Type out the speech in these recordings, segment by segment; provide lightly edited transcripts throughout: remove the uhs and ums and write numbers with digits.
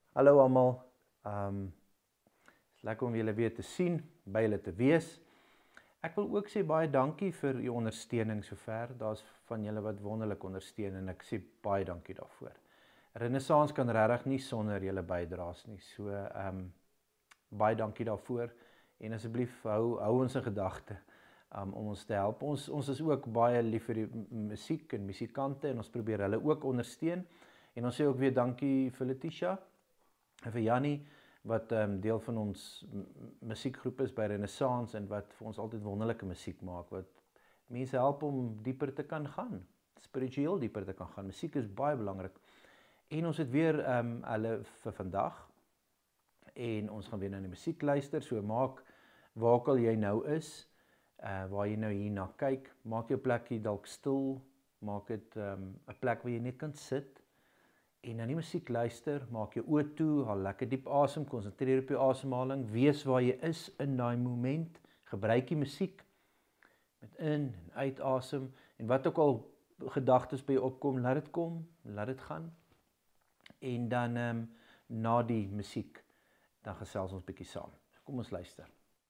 Hallo almal. Is lekker om julle weer te sien, by julle te wees. Ek wil ook sê baie dankie vir u ondersteuning sover. Daar's van julle wat wonderlik ondersteun en ek sê baie dankie daarvoor. Renaissance kan regtig nie sonder julle bydraes nie. So baie dankie daarvoor en asseblief hou ons in gedagte om ons te help. Ons is ook baie lief vir die musiek en musikante en ons probeer hulle ook ondersteun. En ons sê ook weer dankie vir Letitia en vir Jannie wat deel van ons musiekgroep is by Renaissance en wat vir ons altyd wonderlike musiek maak, wat mense help om dieper te kan gaan, spiritueel dieper te kan gaan. Musiek is baie belangrik. En ons het weer hulle vir vandag en ons gaan weer na die musiek luister, so maak waar ook al jy nou is, waar jy nou hierna kyk, maak jou plekkie dalk stil, maak dit 'n plek waar jy net kan sit en na die musiek luister, maak jou oë toe, haal lekker diep asem, konsentreer op jou asemhaling, wees waar jy is in daai moment, gebruik die musiek met in en uit asem, en wat ook al gedagtes by jou opkom, laat dit kom, laat dit gaan, en dan na die musiek, dan gesels ons bietjie saam. Kom ons luister.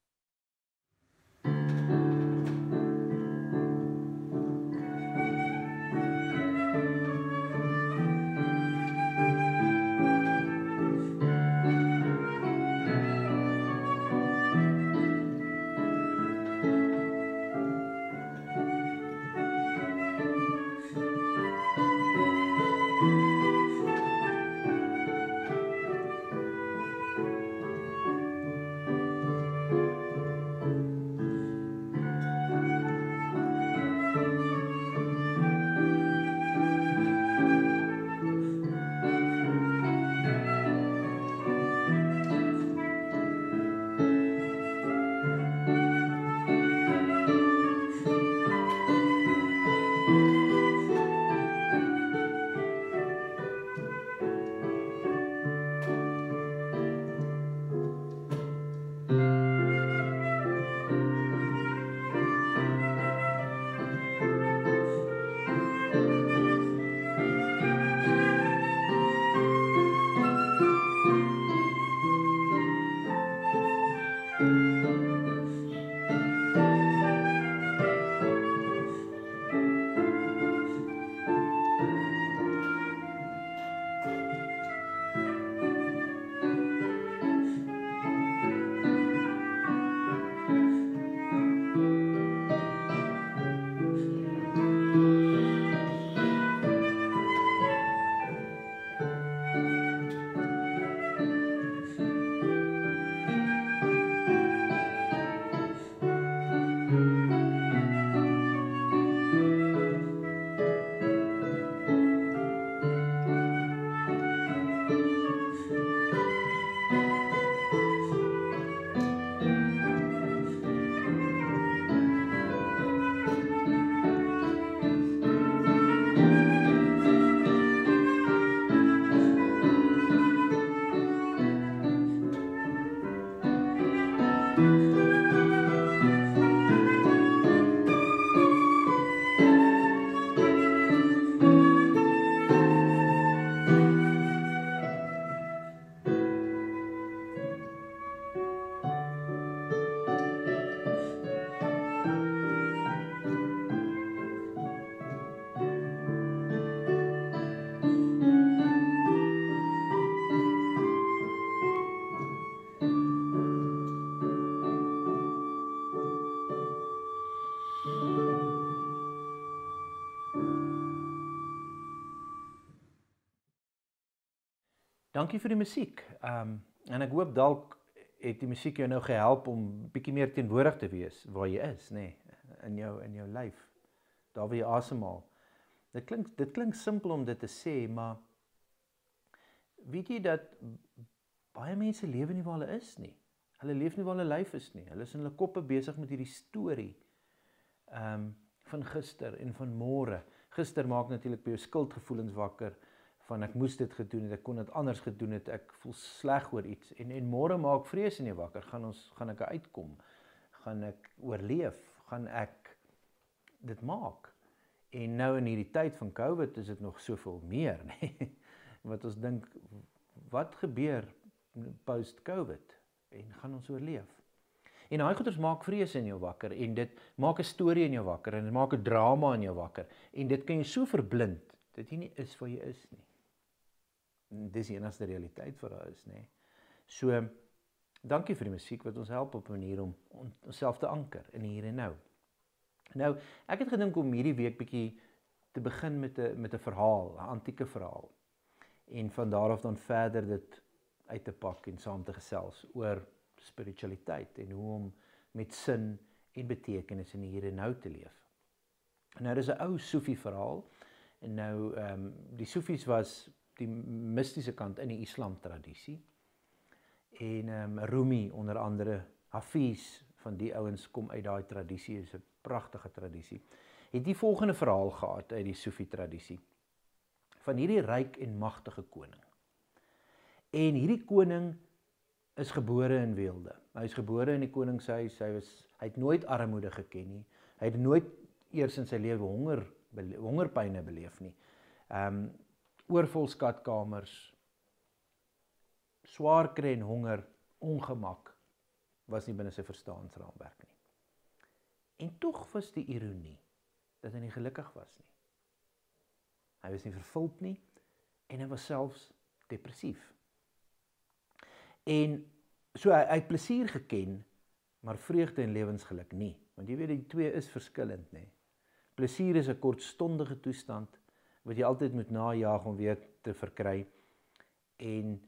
Dankie vir die musiek. En ek hoop dalk het die musiek jou nou gehelp om bietjie meer teenwoordig te wees waar jy is, nê, in jou lyf, daar waar jy asemhaal. Dit klink simpel om dit te sê, maar weet jy dat baie mense lewe nie waar hulle is nie. Hulle leef nie waar hulle lyf is nie. Hulle is in hulle koppe besig met hierdie storie van gister en van môre. Gister maak natuurlik by jou skuldgevoelens wakker, van ek moes dit gedoen het, ek kon dit anders gedoen het, ek voel sleg oor iets, en môre maak vrees in jou wakker, gaan ek uitkom, gaan ek oorleef, gaan ek dit maak, en nou in hierdie tyd van COVID is dit nog soveel meer, nee? Wat ons dink, wat gebeur post-COVID en gaan ons oorleef? En daai goeders maak vrees in jou wakker en dit maak 'n storie in jou wakker en dit maak 'n drama in jou wakker en dit kan jou so verblind dat jy nie is waar jy is nie. En dis die enigste realiteit wat daar is, nê. So, dankie vir die musiek wat ons help op 'n manier om onsself te anker in hier en nou. Nou, ek het gedink om hierdie week bietjie te begin met 'n verhaal, 'n antieke verhaal. En van daar af dan verder dit uit te pak en saam te gesels oor spiritualiteit en hoe om met sin en betekenis in hier en nou te leef. Nou, dis 'n ou Soefie verhaal. En nou, die Soefies was die mystiese kant in die Islam tradisie. En Rumi onder andere, Hafiz van die ouens kom uit daai tradisie, is 'n pragtige tradisie. Het die volgende verhaal gehad uit die Soefie tradisie van hierdie ryk en magtige koning. En hierdie koning is gebore in weelde. Hy is gebore in die koningshuis, hy het nooit armoede geken nie. Hy het nooit eers in sy lewe hongerpyne beleef nie. Oorvol skatkamers, swaar kry en honger, ongemak was nie binne sy verstaansraamwerk nie. En tog was die ironie dat hy nie gelukkig was nie. Hy was nie vervuld nie en hy was selfs depressief. En so hy het plesier geken, maar vreugde en lewensgeluk nie. Want jy weet die twee is verskillend, nê. Plesier is 'n kortstondige toestand wat jy altyd moet najaag om weer te verkry. En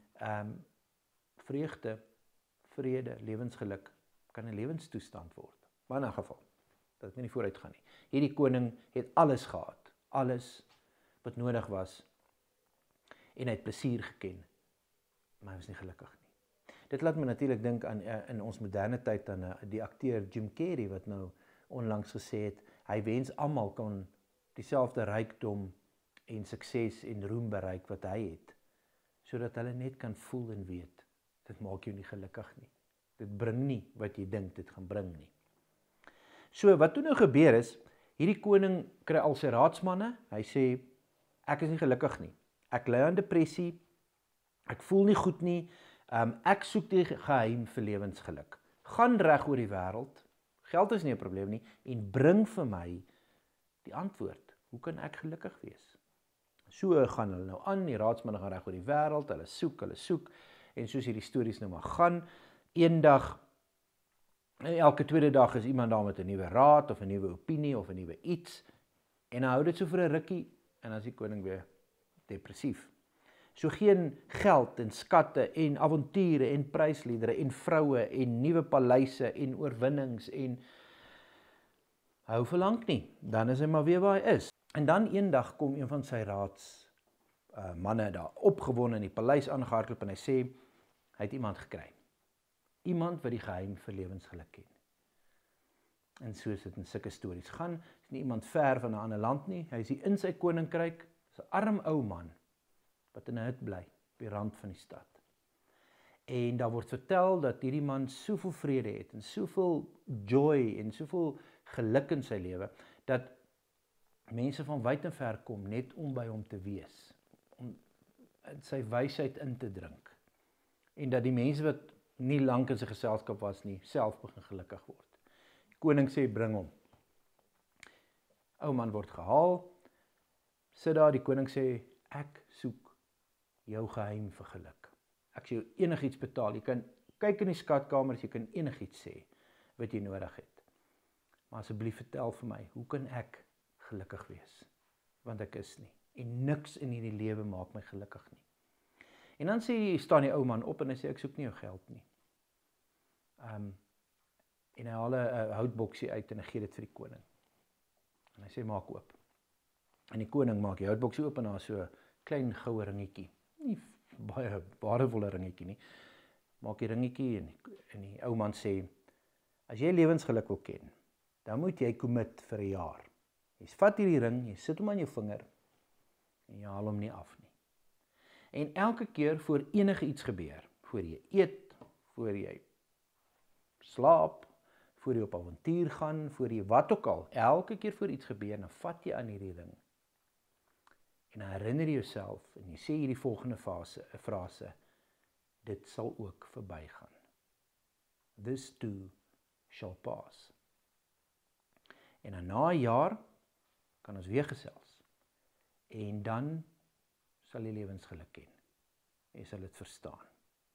vreugde, vrede, lewensgeluk kan 'n lewenstoestand word. Maar in 'n geval, dat het nie vooruit gaan nie. Hierdie koning het alles gehad, alles wat nodig was en hy het plesier geken, maar hy was nie gelukkig nie. Dit laat my natuurlik dink aan in ons moderne tyd aan die akteur Jim Carrey wat nou onlangs gesê het, hy wens almal kan dieselfde rykdom en sukses en roem bereik wat hy het, sodat hulle net kan voel en weet, dit maak jou nie gelukkig nie. Dit bring nie wat jy dink dit gaan bring nie. So, wat toe nou gebeur is, hierdie koning kry al sy raadsmanne, hy sê, ek is nie gelukkig nie, ek ly aan depressie, ek voel nie goed nie, ek soek die geheim vir lewensgeluk. Gaan reg oor die wêreld, geld is nie 'n probleem nie, en bring vir my die antwoord, hoe kan ek gelukkig wees? So gaan hulle nou aan, die raadsmanne gaan reg oor die wêreld, hulle soek, en soos hierdie stories nou maar gaan, eendag, elke tweede dag is iemand daar met 'n nuwe raad, of 'n nuwe opinie, of 'n nuwe iets, en hy hou dit so vir 'n rukkie, en dan is die koning weer depressief. So geen geld en skatte en avonture en prysliedere en vroue en nuwe paleise en oorwinnings en hou vir lank nie. Dan is hy maar weer waar hy is. En dan eendag kom een van sy manne daar opgewonde in die paleis aangehardloop en hy sê hy het iemand gekry. Iemand wat die geheim vir lewensgeluk ken. En so is dit in sulke stories gaan. Is nie iemand ver van 'n ander land nie. Hy is hier in sy koninkryk, is 'n arm ou man wat in 'n hut bly, op die rand van die stad. En daar word vertel dat hierdie man soveel vrede het, en soveel joy, en soveel geluk in sy lewe, dat mense van wyd en ver kom, net om by hom te wees, om sy wysheid in te drink. En dat die mense wat nie lank in sy geselskap was nie, self begin gelukkig word. Die koning sê, bring hom. Ou man word gehaal, sit daar, die koning sê, ek soek jou geheim vir geluk. Ek sê jou enigiets betaal, jy kan kyk in die skatkamers, jy kan enigiets sê, wat jy nodig het. Maar asseblief vertel vir my, hoe kan ek gelukkig wees? Want ek is nie. En niks in hierdie lewe maak my gelukkig nie. En dan staan die ou man op en hy sê, ek soek nie jou geld nie. En hy haal 'n houtboksie uit en hy gee dit vir die koning. En hy sê, maak oop. En die koning maak die houtboksie oop en daar so 'n klein goue ringetjie. Nie baie waardevolle ringetjie nie. Maak die ringetjie en die ou man sê, as jy lewensgeluk wil ken, dan moet jy commit vir 'n jaar. Jy vat hierdie ring, jy sit hom aan jou vinger en jy haal hom nie af nie. En elke keer voor enige iets gebeur, voor jy eet, voor jy slaap, voor jy op avontuur gaan, voor jy wat ook al, elke keer voor iets gebeur, dan vat jy aan hierdie ring. En dan herinner jy jouself en jy sê hierdie volgende frase, dit sal ook verbygaan. This too shall pass. En dan na 'n jaar kan ons weer gesels. En dan sal jy lewensgeluk ken. Jy sal dit verstaan.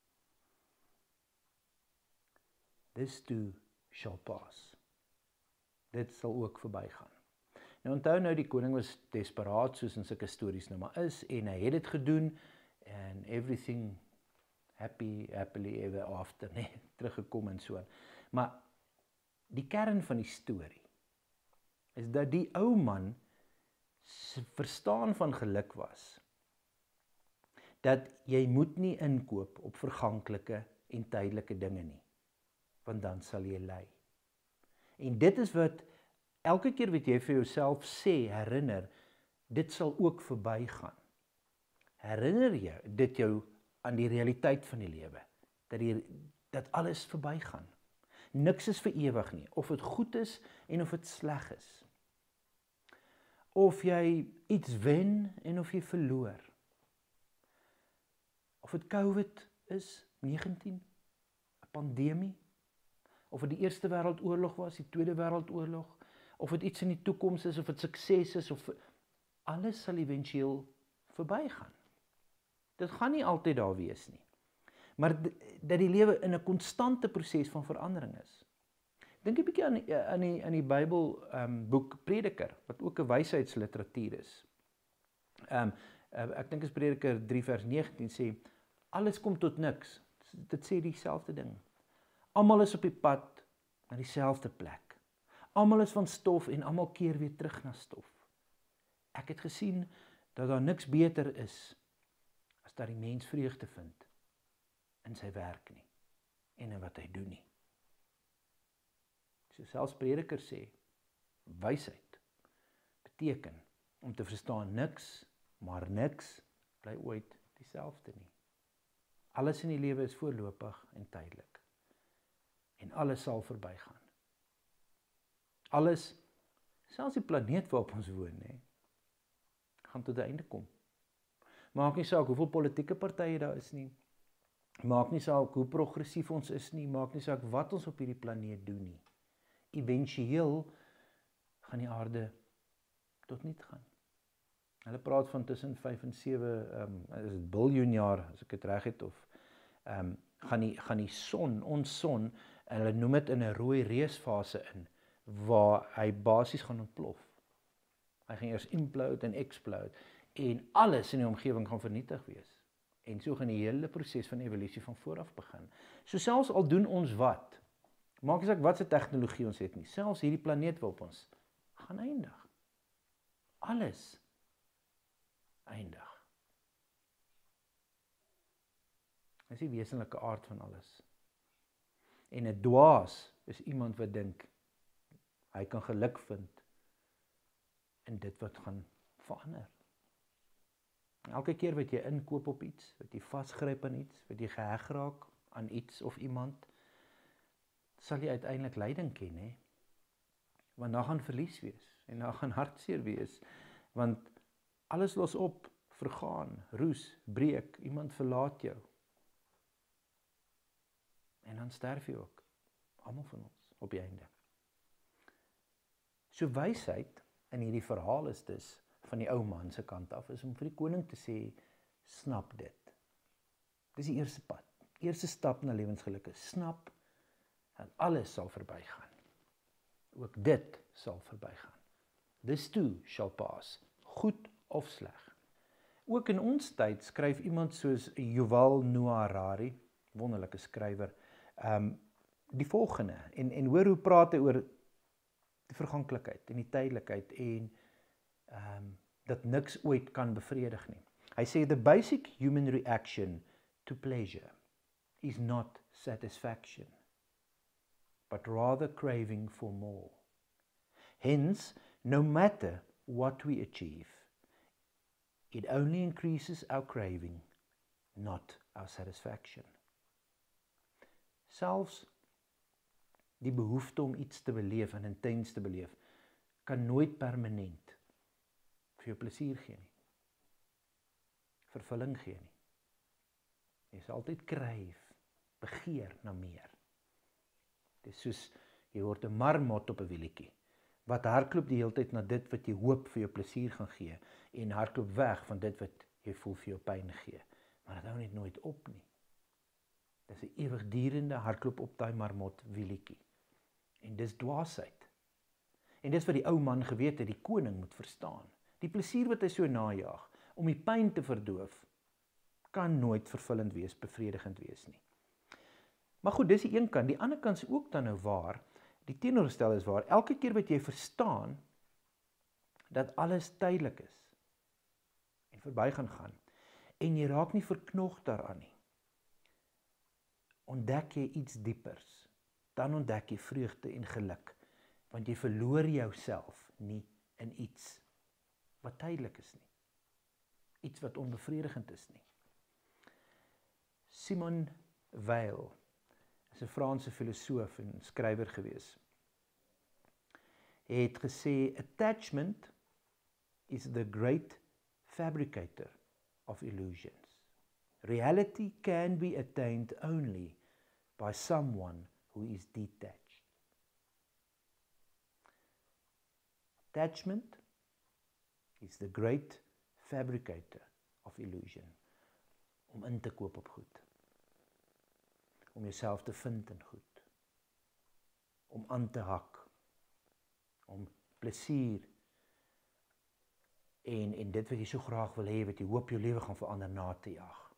This too shall pass. Dit sal ook verbygaan. Nou onthou nou, die koning was desperaat, soos in sulke stories nou maar is, en hy het dit gedoen, and everything happily ever after, nee, teruggekom en so. Maar die kern van die storie is dat die ou man se verstaan van geluk was, dat jy moet nie inkoop op verganklike en tydelike dinge nie, want dan sal jy ly. En dit is wat elke keer wat jy vir jouself sê, herinner, dit sal ook verbygaan. Herinner jy dit jou aan die realiteit van die lewe, dat alles verbygaan. Niks is vir ewig nie, of dit goed is en of dit sleg is. Of jy iets wen en of jy verloor. Of dit COVID is, 19, 'n pandemie, of dit die Eerste Wêreldoorlog was, die Tweede Wêreldoorlog, of dit iets in die toekoms is, of dit sukses is, of alles sal eventueel verbygaan. Dit gaan nie altyd daar wees nie. Maar dat die lewe in 'n konstante proses van verandering is. Dink 'n bietjie aan die Bybel boek Prediker, wat ook 'n wysheidsliteratuur is. Ek dink is Prediker 3 vers 19 sê, alles kom tot niks. Dit sê dieselfde ding. Almal is op die pad na dieselfde plek. Almal is van stof en almal keer weer terug na stof. Ek het gesien dat daar niks beter is as dat die mens vreugde vind in sy werk nie en in wat hy doen nie. So selfs Prediker sê, wysheid beteken om te verstaan niks, maar niks bly ooit dieselfde nie. Alles in die lewe is voorlopig en tydelik. En alles sal verbygaan. Alles, selfs die planeet waarop ons woon, gaan tot 'n einde kom. Maak nie saak hoeveel politieke partye daar is nie. Maak nie saak hoe progressief ons is nie. Maak nie saak wat ons op hierdie planeet doen nie. Eventueel gaan die aarde tot niet gaan. Hulle praat van tussen 5 en 7 is dit biljoen jaar, as ek dit reg het, of gaan die son, ons son, hulle noem dit in 'n rooi reusfase in, waar hy basies gaan ontplof. Hy gaan eers implode en explode, en alles in die omgewing gaan vernietig wees. En so gaan die hele proses van evolusie van vooraf begin. So selfs al doen ons wat, maak nie saak wat se tegnologie ons het nie, selfs hierdie planeet waarop ons gaan eindig. Alles eindig. Dis die wesenlike aard van alles. En 'n dwaas is iemand wat dink hy kan geluk vind in dit wat gaan verander. Elke keer wat jy inkoop op iets, wat jy vasgryp aan iets, wat jy geheg raak aan iets of iemand, sal jy uiteindelik lyding ken, hè? Want daar gaan verlies wees, en daar gaan hartseer wees, want alles los op, vergaan, roes, breek, iemand verlaat jou. En dan sterf jy ook, almal van ons, op die einde. So wysheid in hierdie verhaal is dus, van die ou man se kant af, is om vir die koning te sê, snap dit. Dis die eerste pad, eerste stap na lewensgeluk is, snap, dat alles sal verbygaan. Ook dit sal verbygaan. This too shall pass, goed of sleg. Ook in ons tyd skryf iemand soos Yuval Noah Harari, wonderlike skrywer, die volgende, en hoor hoe praat hy oor die verganklikheid en die tydelikheid en dat niks ooit kan bevredig nie. Hy sê, the basic human reaction to pleasure is not satisfaction, but rather craving for more. Hence, no matter what we achieve, it only increases our craving, not our satisfaction. Selfs die behoefte om iets te beleef en intens te beleef, kan nooit permanent vir jou plesier gee nie. Vervulling gee nie. Jy sal altyd kryf, begeer na meer. Dit is soos, jy word 'n marmot op 'n wielietjie, wat hardloop die hele tyd na dit wat jy hoop vir jou plesier gaan gee, en hardloop weg van dit wat jy voel vir jou pyn gee. Maar dit hou net nooit op nie. Dis 'n ewigdurende hardloop op daai marmot wielietjie. En dis dwaasheid. En dis wat die ou man geweet het, die koning moet verstaan. Die plesier wat hy so najaag, om die pyn te verdoof, kan nooit vervullend wees, bevredigend wees nie. Maar goed, dis die een kant. Die ander kant is ook dan nou waar, die teenoorgestel is waar, elke keer wat jy verstaan, dat alles tydelik is, en verby gaan, en jy raak nie verknog daaraan nie, ontdek jy iets diepers, dan ontdek jy vreugde en geluk, want jy verloor jouself nie in iets wat tydelik is nie, iets wat onbevredigend is nie. Simone Weil is 'n Franse filosoof en skrywer gewees. Hy het gesê, attachment is the great fabricator of illusions. Reality can be attained only by someone who is detached. Attachment is the great fabricator of illusion. Om in te koop op goed. Om jouself te vind in goed. Om aan te hak. Om plesier en dit wat jy so graag wil hê, wat jy hoop jou lewe gaan verander, na te jag.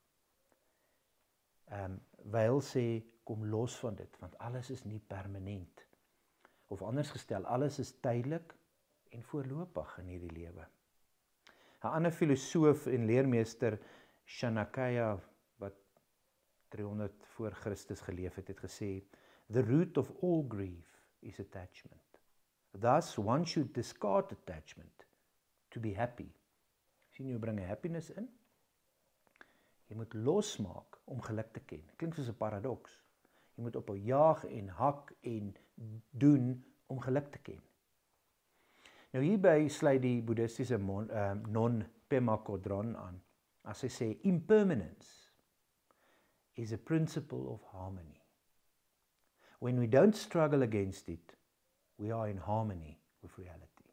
Weil sê, kom los van dit, want alles is nie permanent. Of anders gestel, alles is tydelik en voorlopig in hierdie lewe. 'n ander filosoof en leermeester, Chanakya, wat 300 voor Christus geleef het, het gesê, the root of all grief is attachment. Thus, one should discard attachment to be happy. Sien jy bring 'n happiness in? Jy moet losmaak om geluk te ken. Klink soos 'n paradoks. Jy moet ophou jaag en hak en doen om geluk te ken. Nou hierby sluit die boeddhistiese non Pema Chodron aan. As hy sê, impermanence is a principle of harmony. When we don't struggle against it, we are in harmony with reality.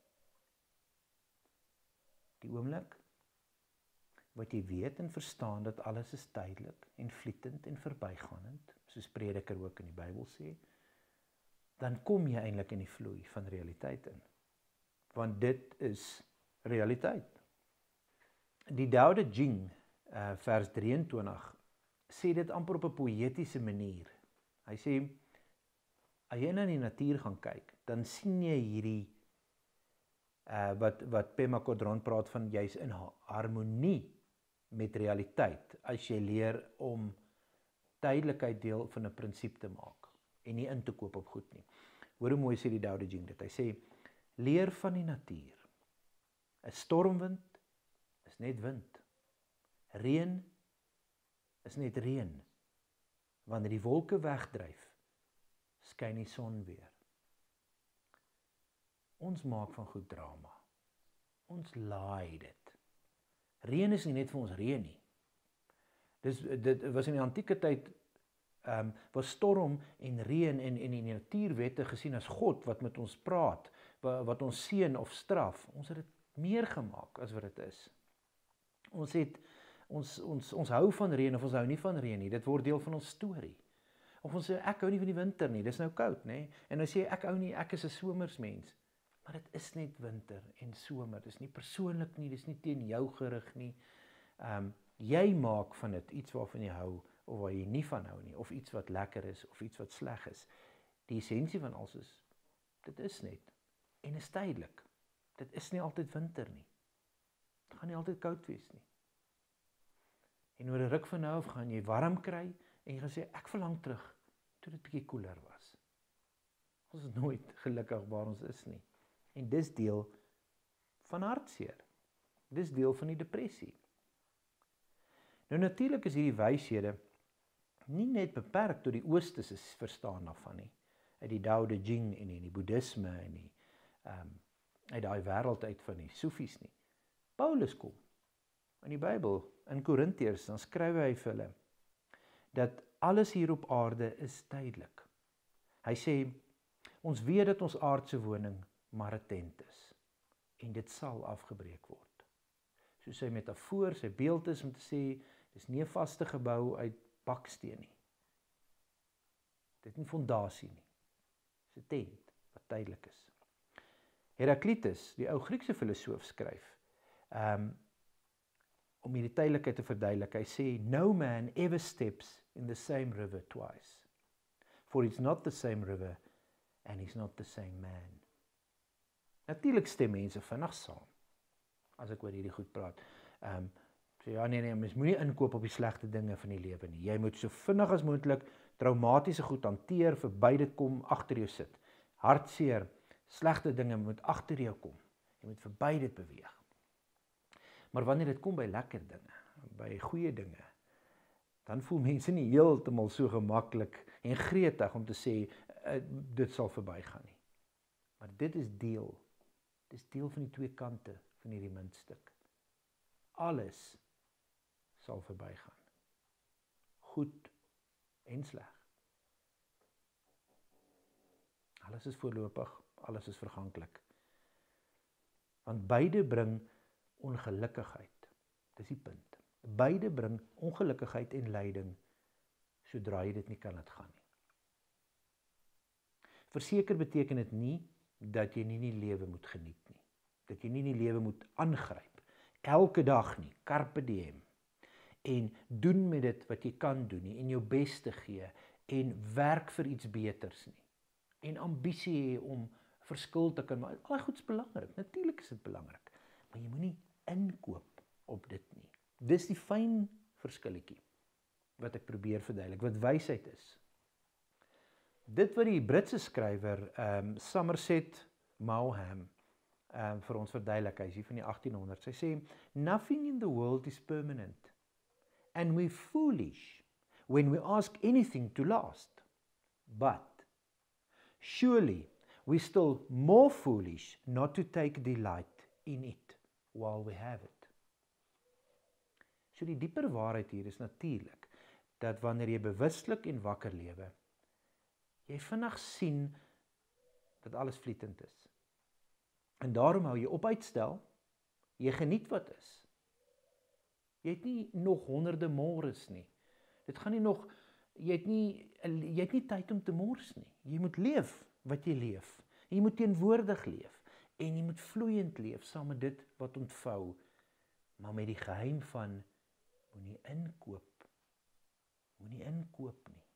Die oomblik wat jy weet en verstaan dat alles is tydelik en vlietend en verbygaand, soos Prediker ook in die Bybel sê, dan kom jy eintlik in die vloei van realiteit in. Want dit is realiteit. Die Tao Te Ching, vers 23, sê dit amper op 'n poëtiese manier. Hy sê, as jy na die natuur gaan kyk, dan sien jy hierdie, wat Pema Chodron praat van, jy's in harmonie met realiteit, as jy leer om tydelikheid deel van 'n prinsip te maak, en nie in te koop op goed nie. Hoor hoe mooi sê die Tao Te Ching dit, hy sê, leer van die natuur. 'n stormwind is net wind. Reën is net reën. Wanneer die wolke wegdryf, skyn die son weer. Ons maak van goed drama. Ons laai dit. Reën is nie net vir ons reën nie. Dit was in die antieke tyd, was storm en reën en die natuurwette gesien as God wat met ons praat, wat ons seën of straf. Ons het dit meer gemaak as wat dit is. Ons hou van reën of ons hou nie van reën nie. Dit word deel van ons storie. Of ons sê, ek hou nie van die winter nie, dis nou koud, nê? En dan sê ek hou nie, ek is 'n somersmens. Maar dit is net winter en somer. Dis nie persoonlik nie, dis nie teen jou gerig nie. Jy maak van dit iets waarvan jy hou of waar jy nie van hou nie, of iets wat lekker is of iets wat sleg is. Die essensie van alles is, dit is net en is tydelik. Dit is nie altyd winter nie. Dit gaan nie altyd koud wees nie. En oor 'n ruk van nou af gaan jy warm kry en jy gaan sê, ek verlang terug toe dit bietjie koeler was. Ons is nooit gelukkig waar ons is nie. En dis deel van hartseer. Dis deel van die depressie. Nou natuurlik is hierdie wyshede nie net beperk tot die Oosterse verstaan daarvan nie. Uit die Tao Te Ching en die boeddhisme en die uit daai wêreld uit van die Soefies nie. Paulus kom in die Bybel, in Korintiërs, dan skryf hy vir hulle, dat alles hier op aarde is tydelik. Hy sê, ons weet dat ons aardse woning maar 'n tent is, en dit sal afgebreek word. So sy metafoor, sy beeld is om te sê, dis nie 'n vaste gebou uit baksteen nie. Dit is nie fondasie nie. Dis 'n tent wat tydelik is. Heraklitus, die ou Griekse filosoof, skryf, om hierdie tydelikheid te verduidelik, hy sê, no man ever steps in the same river twice, for it's not the same river, and he's not the same man. Natuurlik stem mense vinnig saam, as ek oor hierdie goed praat. So ja, nee, mens moenie inkoop op die slegte dinge van die lewe nie. Jy moet so vinnig as moontlik traumatiese goed hanteer, verby dit kom, agter jou sit. Hartseer, slegte dinge moet agter jou kom. Jy moet verby dit beweeg. Maar wanneer dit kom by lekker dinge, by goeie dinge, dan voel mense nie heeltemal so gemaklik en gretig om te sê, dit sal verbygaan nie. Maar dit is deel van die twee kante van hierdie muntstuk. Alles sal verbygaan. Goed en sleg. Alles is voorlopig, alles is verganklik. Want beide bring ongelukkigheid. Dis die punt. Beide bring ongelukkigheid en lyding, sodra jy dit nie kan laat gaan nie. Verseker beteken dit nie, dat jy nie die lewe moet geniet nie. Dat jy nie die lewe moet aangryp. Elke dag nie, carpe diem. En doen met dit wat jy kan doen nie, en jou beste gee, en werk vir iets beters nie. En ambisie hê om verskil te kan maak. Al goed is belangrik, natuurlik is dit belangrik. Maar jy moenie inkoop op dit nie. Dis die fyn verskilletjie, wat ek probeer verduidelik, wat wysheid is. Dit wat die Britse skrywer Somerset Maugham vir ons verduidelik, hy is hier van die 1800s, hy sê, nothing in the world is permanent, and we're foolish when we ask anything to last, but surely we're still more foolish not to take delight in it while we have it. So die dieper waarheid hier is natuurlik, dat wanneer jy bewustelik en wakker lewe, jy vinnig sien dat alles vlietend is. En daarom hou jy op uitstel, jy geniet wat is. Jy het nie nog honderde mores nie. Dit gaan nie nog, jy het nie tyd om te mors nie. Jy moet leef wat jy leef. En jy moet teenwoordig leef. En jy moet vloeiend leef saam met dit wat ontvou. Maar met die geheim van, moenie inkoop. Moenie inkoop nie.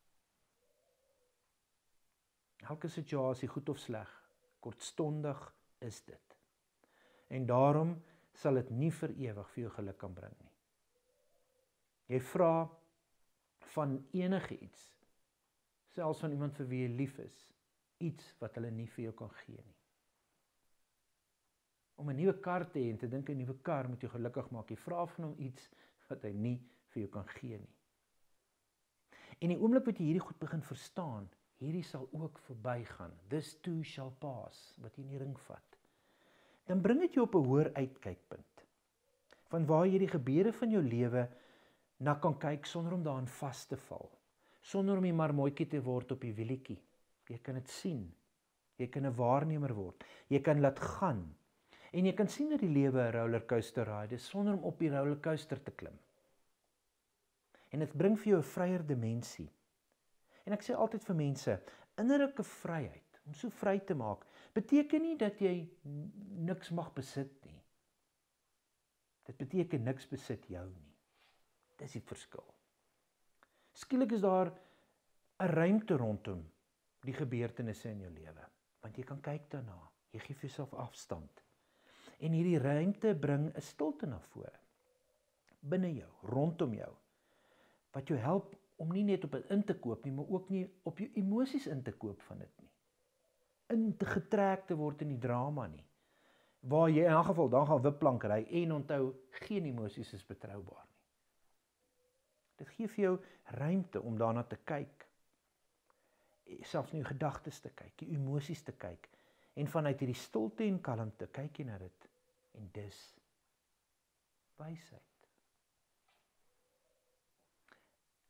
Elke situasie, goed of sleg, kortstondig is dit. En daarom sal dit nie vir ewig vir jou geluk kan bring nie. Jy vra van enige iets, selfs van iemand vir wie jy lief is, iets wat hulle nie vir jou kan gee nie. Om 'n nuwe kar te hê en te dink 'n nuwe kar moet jou gelukkig maak, jy vra van hom iets wat hy nie vir jou kan gee nie. En die oomblik wat jy hierdie goed begin verstaan, hierdie sal ook verbygaan. This too shall pass, wat jy in die ring vat. Dan bring dit jou op 'n hoër uitkykpunt. Van waar jy die gebeure van jou lewe na kan kyk sonder om daarin vas te val. Sonder om die marmotjie te word op die wielietjie. Jy kan dit sien. Jy kan 'n waarnemer word. Jy kan laat gaan. En jy kan sien dat die lewe 'n rollercoaster ride is sonder om op die rollercoaster te klim. En dit bring vir jou 'n vryer dimensie. En ek sê altyd vir mense, innerlike vryheid, om so vry te maak, beteken nie dat jy niks mag besit nie. Dit beteken niks besit jou nie. Dis die verskil. Skielik is daar 'n ruimte rondom die gebeurtenisse in jou lewe, want jy kan kyk daarna, jy gee vir jouself afstand. En hierdie ruimte bring 'n stilte na vore, binne jou, rondom jou, wat jou help om nie net op dit in te koop nie, maar ook nie op jou emosies in te koop van dit nie. In te getrek te word in die drama nie. Waar jy in elk geval dan gaan wipplank ry en onthou, geen emosies is betroubaar nie. Dit gee vir jou ruimte om daarna te kyk. Selfs in jou gedagtes te kyk, jou emosies te kyk. En vanuit hierdie stilte en kalmte kyk jy na dit. En dis wysheid.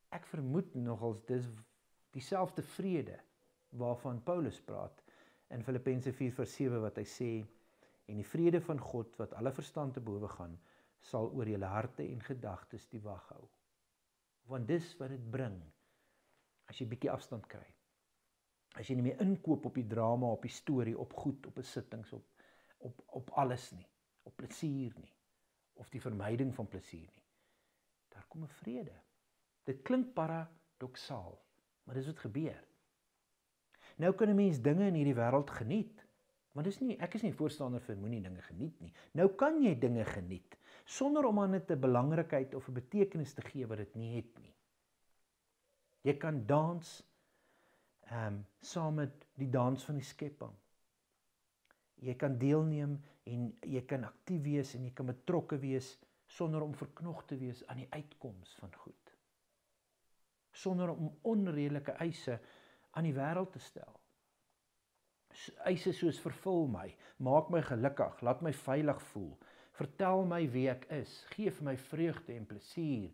Ek vermoed nogals dis dieselfde vrede waarvan Paulus praat in Filippense 4:7 wat hy sê, en die vrede van God wat alle verstand te bowe gaan, sal oor julle harte en gedagtes die wag hou. Want dis wat dit bring, as jy bietjie afstand kry. As jy nie meer inkoop op die drama, op die storie, op goed, op besittings, op alles nie, op plesier nie, of die vermyding van plesier nie. Daar kom 'n vrede. Dit klink paradoksaal, maar dis wat gebeur. Nou kan 'n mens dinge in hierdie wêreld geniet, maar ek is nie voorstander vir moenie dinge geniet nie. Nou kan jy dinge geniet, sonder om aan dit 'n belangrikheid of 'n betekenis te gee wat dit nie het nie. Jy kan dans, saam met die dans van die skepping. Jy kan deelneem en jy kan aktief wees en jy kan betrokke wees sonder om verknog te wees aan die uitkoms van goed. Sonder om onredelike eise aan die wêreld te stel. Eise soos vervul my, maak my gelukkig, laat my veilig voel, vertel my wie ek is, gee vir my vreugde en plesier.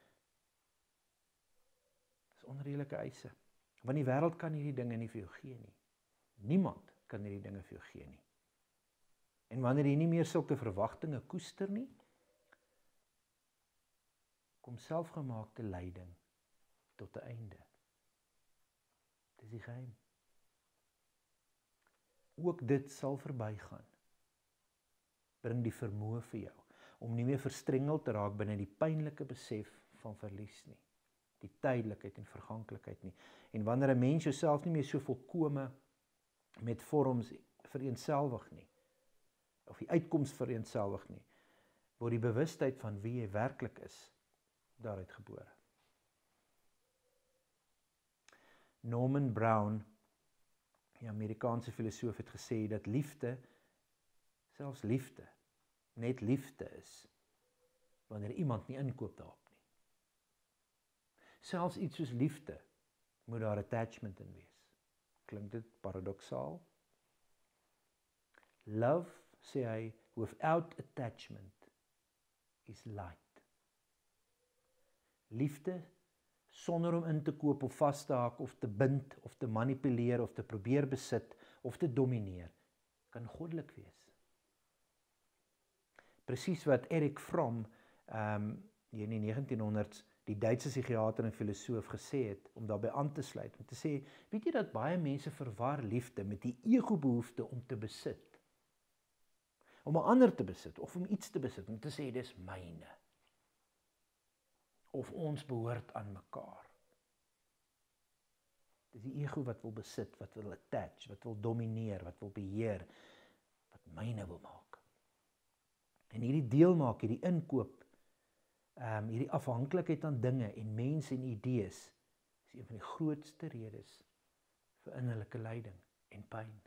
Dis onredelike eise. Want die wêreld kan hierdie dinge nie vir jou gee nie. Niemand kan hierdie dinge vir jou gee nie. En wanneer jy nie meer sulke verwagtinge koester nie, kom selfgemaakte lyding tot 'n einde. Dis die geheim. Ook dit sal verbygaan. Bring die vermoë vir jou om nie meer verstrengeld te raak binne die pynlike besef van verlies nie. Die tydelikheid en verganklikheid nie. En wanneer 'n mens jouself nie meer so volkome met vorms vereenselwig nie, of die uitkoms vereenselwig nie, word die bewustheid van wie jy werklik is daaruit gebore. Norman Brown, die Amerikaanse filosoof, het gesê dat liefde, selfs liefde, net liefde is, wanneer iemand nie inkoop daarop nie. Selfs iets soos liefde, moet daar attachment in wees. Klink dit paradoksaal? Love, sê hy, without attachment is light. Liefde, sonder om in te koop of vas te haak of te bind of te manipuleer of te probeer besit of te domineer, kan goddelik wees. Presies wat Erich Fromm hier in die 1900s, die Duitse psigiater en filosoof, gesê het, om daarbey aan te sluit, om te sê, weet jy dat baie mense verwar liefde met die ego-behoefte om te besit, om 'n ander te besit, of om iets te besit, om te sê, dis myne, of ons behoort aan mekaar. Dis die ego wat wil besit, wat wil attach, wat wil domineer, wat wil beheer, wat myne wil maak. En hierdie deelmaak, hierdie inkoop, hierdie afhanklikheid aan dinge en mense en idees, is een van die grootste redes vir innerlike lyding en pyn.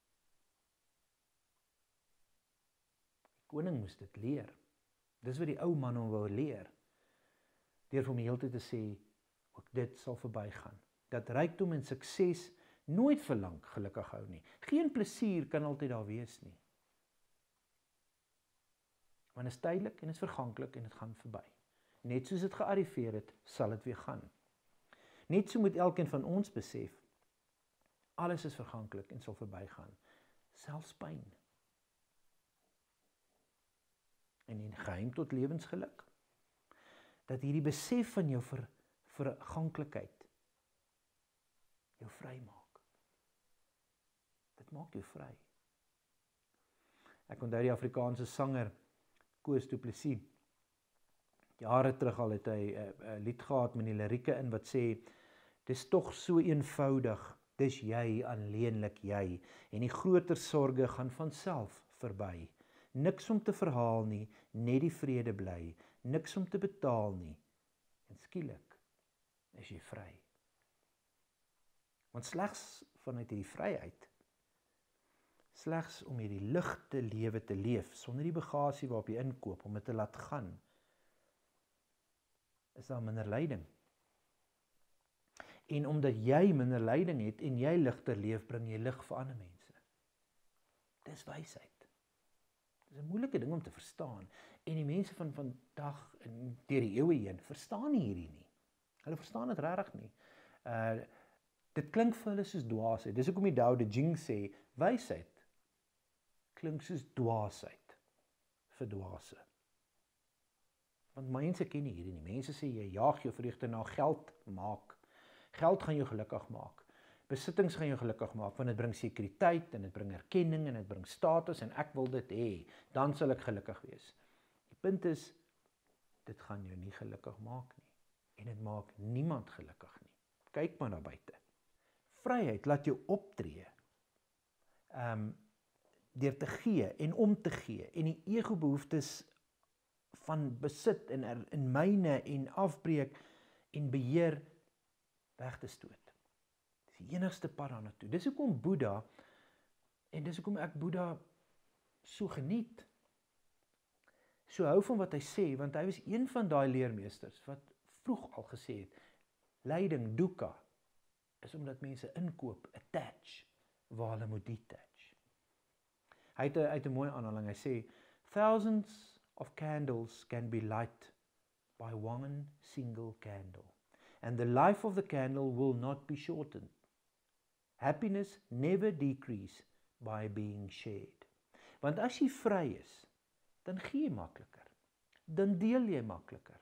Die koning moes dit leer. Dis wat die ou man hom wou leer. Deur vir hom die hele tyd te sê, ook dit sal verbygaan. Dat rykdom en sukses nooit vir lank gelukkig hou nie. Geen plesier kan altyd daar wees nie. Want dit is tydelik en dit is verganklik en dit gaan verby. Net soos dit gearriveer het, sal dit weer gaan. Net so moet elkeen van ons besef, alles is verganklik en sal verbygaan. Selfs pyn. En die geheim tot lewensgeluk, dat hierdie besef van jou verganklikheid jou vry maak. Dit maak jou vry. Ek onthou die Afrikaanse sanger Koos Du Plessis. Jare terug al het hy 'n lied gehad met die lirieke in wat sê, dis tog so eenvoudig, dis jy, alleenlik jy, en die groter sorge gaan vanself verby. Niks om te verhaal nie, net die vrede bly, niks om te betaal nie, en skielik is jy vry. Want slegs vanuit hierdie vryheid, slegs om hierdie ligte lewe te leef, sonder die bagasie waarop jy inkoop, om dit te laat gaan, is daar minder lyding. En omdat jy minder lyding het en jy ligter leef, bring jy lig vir ander mense. Dis wysheid. Dis 'n moeilike ding om te verstaan. En die mense van vandag en deur die eeue heen verstaan nie hierdie nie. Hulle verstaan dit regtig nie. Dit klink vir hulle soos dwaasheid. Dis hoekom die Tao Te Ching sê, wysheid klink soos dwaasheid vir dwaase. Want mense ken nie hierdie nie. Mense sê, jy jaag jou vreugde na geld maak. Geld gaan jou gelukkig maak. Besittings gaan jou gelukkig maak, want dit bring sekuriteit, en dit bring erkenning, en dit bring status, en ek wil dit hê, dan sal ek gelukkig wees. Die punt is, dit gaan jou nie gelukkig maak nie. En dit maak niemand gelukkig nie. Kyk maar na buite. Vryheid laat jou optree, deur te gee en om te gee, en die ego-behoeftes van besit en myne en afbreek en beheer weg te stoot. Dis die enigste pad daarna toe. Dis hoekom Boeddha, en dis hoekom ek Boeddha so geniet, so hou van wat hy sê, want hy was een van daai leermeesters wat vroeg al gesê het, lyding, dukkha, is omdat mense inkoop, attach, waar hulle moet detach. Hy het 'n mooi aanhaling, hy sê, thousands of candles can be light by one single candle, and the life of the candle will not be shortened. Happiness never decrease by being shared. Want as jy vry is, dan gee jy makliker, dan deel jy makliker,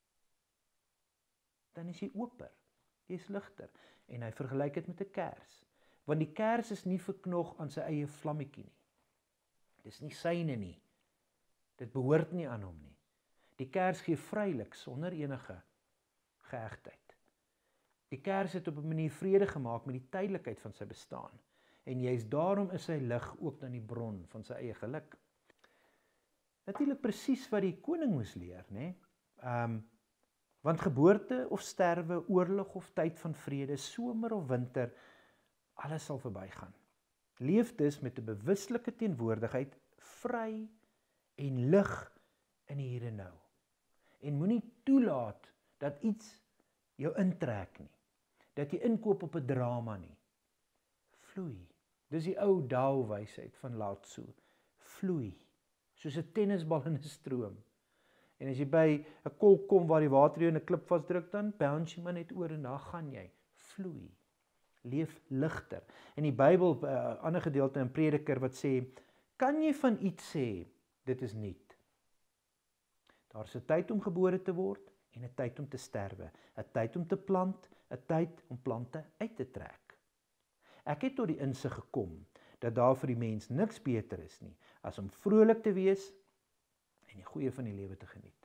dan is jy oper, jy is ligter, en hy vergelyk dit met 'n kers, want die kers is nie verknog aan sy eie vlammetjie nie, dis nie syne nie, dit behoort nie aan hom nie, die kers gee vrylik, sonder enige geëgtheid. Die kers het op 'n manier vrede gemaak met die tydelikheid van sy bestaan, en juist daarom is sy lig ook dan die bron van sy eie geluk. Natuurlik presies wat die koning moes leer, né? Want geboorte of sterwe, oorlog of tyd van vrede, somer of winter, alles sal verbygaan. Leef dus met 'n bewuslike teenwoordigheid, vry en lig in die hier en nou. En moenie toelaat dat iets jou intrek nie, dat jy inkoop op 'n drama nie. Vloei. Dis die ou Tao wysheid van Lao Tzu. Vloei, soos 'n tennisbal in 'n stroom. En as jy by 'n kolk kom waar die water jou in 'n klip vasdruk, dan bounce jy maar net oor en daar gaan jy. Vloei. Leef ligter. In die Bybel, 'n ander gedeelte in Prediker wat sê, kan jy van iets sê, dit is nuut. Daar's 'n tyd om gebore te word en 'n tyd om te sterwe, 'n tyd om te plant, 'n tyd om plante uit te trek. Ek het tot die insig gekom dat daar vir die mens niks beter is nie as om vrolik te wees en die goeie van die lewe te geniet.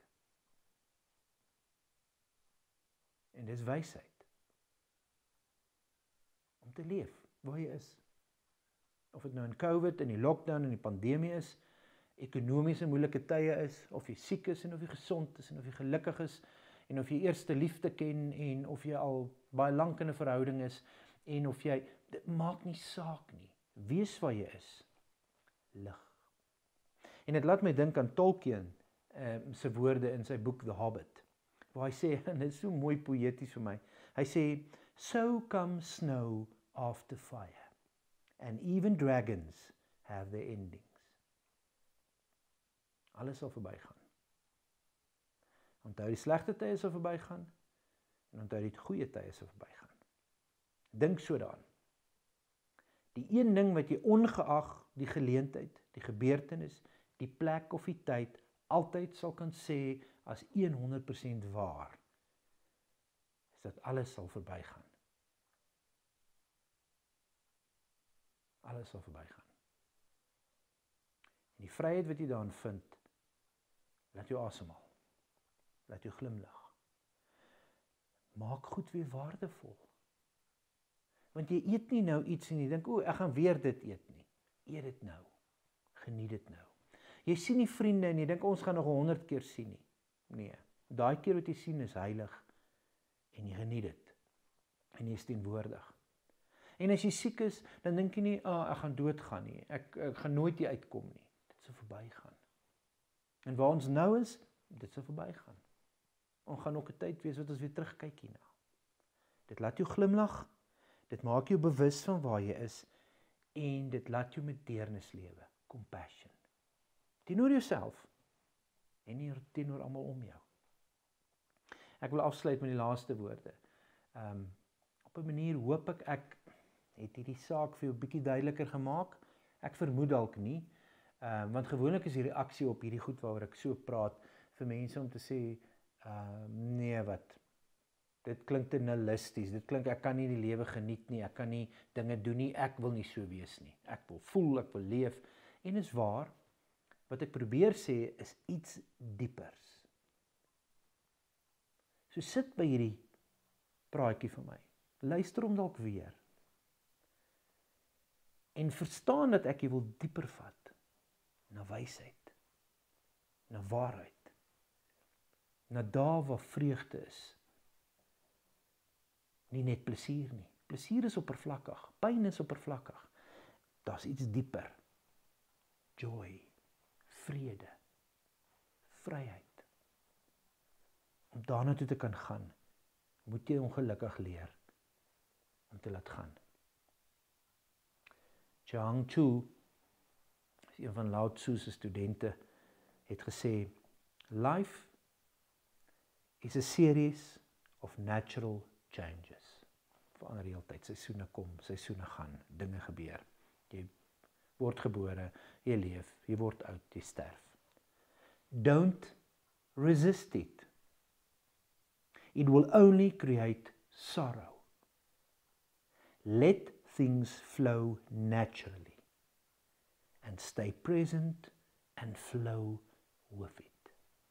En dis wysheid. Om te leef waar jy is. Of dit nou in COVID, in die lockdown, in die pandemie is, ekonomiese moeilike tye is, of jy siek is en of jy gesond is en of jy gelukkig is en of jy eerste liefde ken en of jy al baie lank in 'n verhouding is en of jy, dit maak nie saak nie. Wees waar jy is. Lig. En dit laat my dink aan Tolkien se woorde in sy boek The Hobbit, waar hy sê, en dit is so mooi poëties vir my, hy sê, so comes snow after fire, and even dragons have their endings. Alles sal verbygaan. Onthou die slegte tye sal verbygaan, en onthou die goeie tye sal verbygaan. Dink so daaraan. Die een ding wat jy ongeag die geleentheid, die gebeurtenis, die plek of die tyd, altyd sal kan sê as 100% waar, is dat alles sal verbygaan. Alles sal verbygaan. En die vryheid wat jy daarin vind, laat jou asemhaal. Laat jou glimlag. Maak goed weer waardevol. Want jy eet nie nou iets en jy dink, o, ek gaan weer dit eet nie. Eet dit nou. Geniet dit nou. Jy sien die vriende en jy dink, ons gaan nog 100 keer sien nie. Nee, daai keer wat jy sien is heilig en jy geniet dit. En jy is teenwoordig. En as jy siek is, dan dink jy nie, ek gaan doodgaan nie. Ek gaan nooit hier uitkom nie. Dit sal verbygaan. En waar ons nou is, dit sal verbygaan. Ons gaan ook 'n tyd wees wat ons weer terugkyk hierna. Dit laat jou glimlag, dit maak jou bewus van waar jy is en dit laat jou met deernis lewe, compassion. Teenoor jouself en teenoor almal om jou. Ek wil afsluit met die laaste woorde. Op 'n manier hoop ek het hierdie saak vir jou 'n bietjie duideliker gemaak. Ek vermoed dalk nie, want gewoonlik is die reaksie op hierdie goed waaroor ek so praat vir mense om te sê, nee wat, dit klink te nihilisties, dit klink ek kan nie die lewe geniet nie, ek kan nie dinge doen nie, ek wil nie so wees nie. Ek wil voel, ek wil leef. En is waar, wat ek probeer sê is iets diepers. So sit by hierdie praatjie vir my. Luister hom dalk weer. En verstaan dat ek jy wil dieper vat na wysheid, na waarheid, na daar waar vreugde is. Nie net plesier nie. Plesier is oppervlakkig, pyn is oppervlakkig. Daar's iets dieper. Joy, vrede, vryheid. Om daarna toe te kan gaan, moet jy ongelukkig leer om te laat gaan. Zhang Chu, een van Lao Tzu's studente, het gesê, life is a series of natural changes. Verander heeltyd, seisoene kom, seisoene gaan, dinge gebeur. Jy word gebore, jy leef, jy word oud, jy sterf. Don't resist it. It will only create sorrow. Let things flow naturally and stay present and flow with it.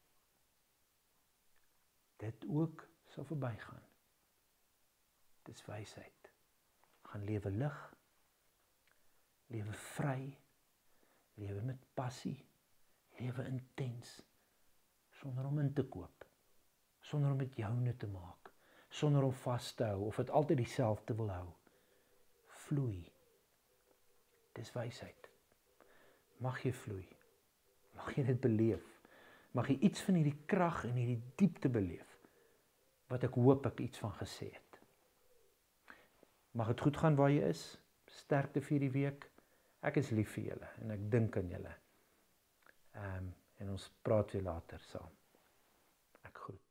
Dit ook sal verbygaan. Dis wysheid. Gaan lewe lig, lewe vry, lewe met passie, lewe intens, sonder om in te koop, sonder om dit joune te maak, sonder om vas te hou, of het altyd dieselfde wil hou. Vloei. Dis wysheid. Mag jy vloei, mag jy dit beleef, mag jy iets van hierdie krag en hierdie diepte beleef, wat ek hoop ek iets van gesê het. Mag het goed gaan waar jy is, sterkte vir die week, ek is lief vir julle, en ek dink aan julle, en ons praat weer later saam. Ek groet.